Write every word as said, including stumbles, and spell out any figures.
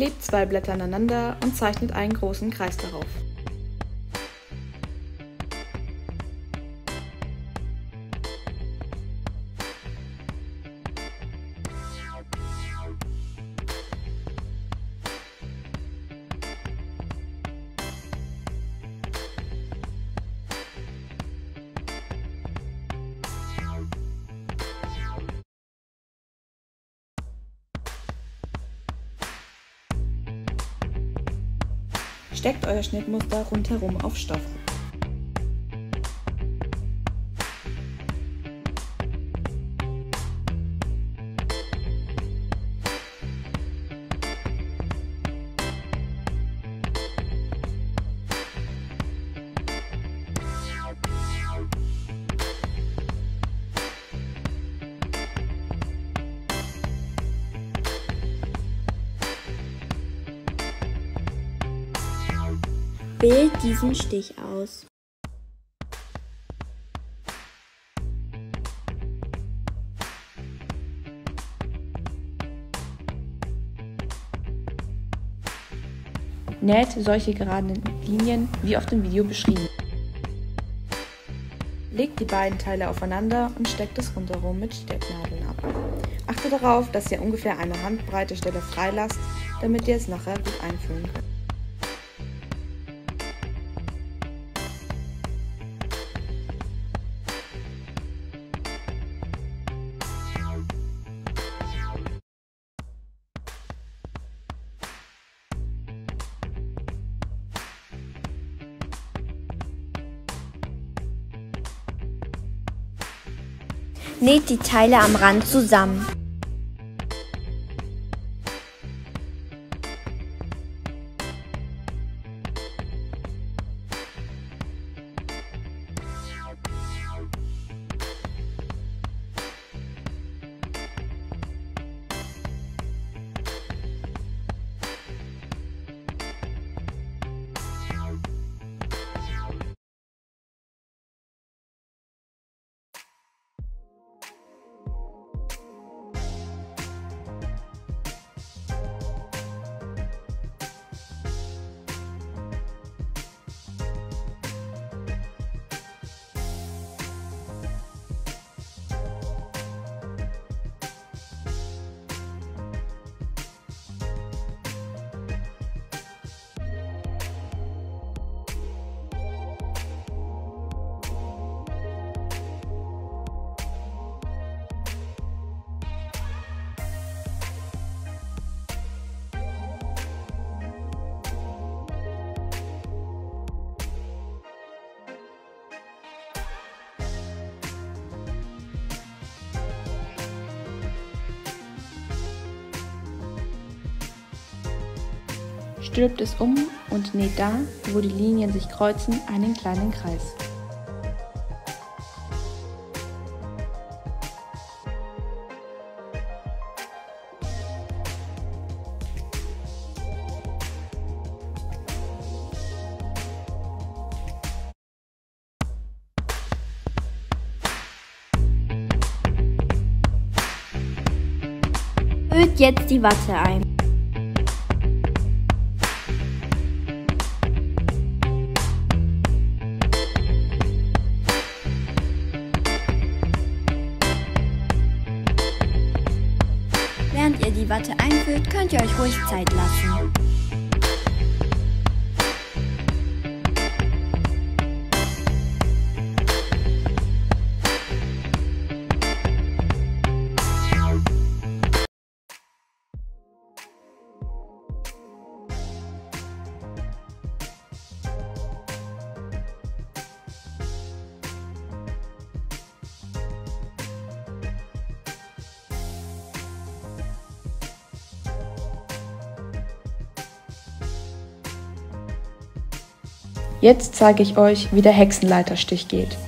Klebt zwei Blätter aneinander und zeichnet einen großen Kreis darauf. Steckt euer Schnittmuster rundherum auf Stoff. Wählt diesen Stich aus. Näht solche geraden Linien wie auf dem Video beschrieben. Legt die beiden Teile aufeinander und steckt es rundherum mit Stecknadeln ab. Achtet darauf, dass ihr ungefähr eine Handbreite Stelle frei lasst, damit ihr es nachher gut einfüllen könnt. Näht die Teile am Rand zusammen. Stülpt es um und näht da, wo die Linien sich kreuzen, einen kleinen Kreis. Füllt jetzt die Watte ein. Während ihr die Watte einfüllt, könnt ihr euch ruhig Zeit lassen. Jetzt zeige ich euch, wie der Hexenleiterstich geht.